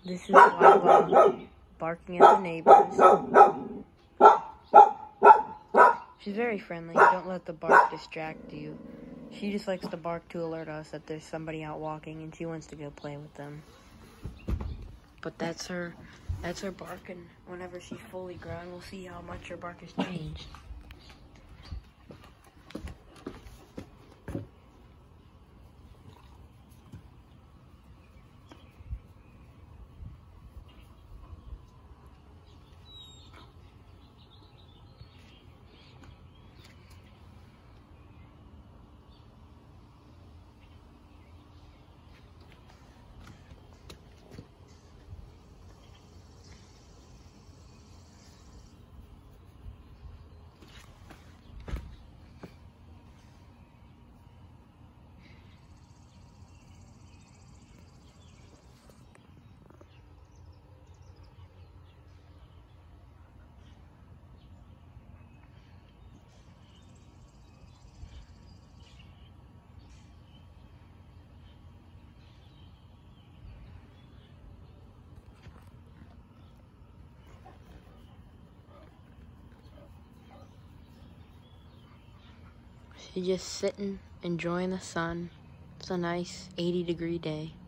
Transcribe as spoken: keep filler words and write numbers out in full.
This is Lila barking at the neighbors. She's very friendly. Don't let the bark distract you. She just likes to bark to alert us that there's somebody out walking and she wants to go play with them. But that's her, that's her bark, and whenever she's fully grown, we'll see how much her bark has changed. She's just sitting, enjoying the sun. It's a nice eighty degree day.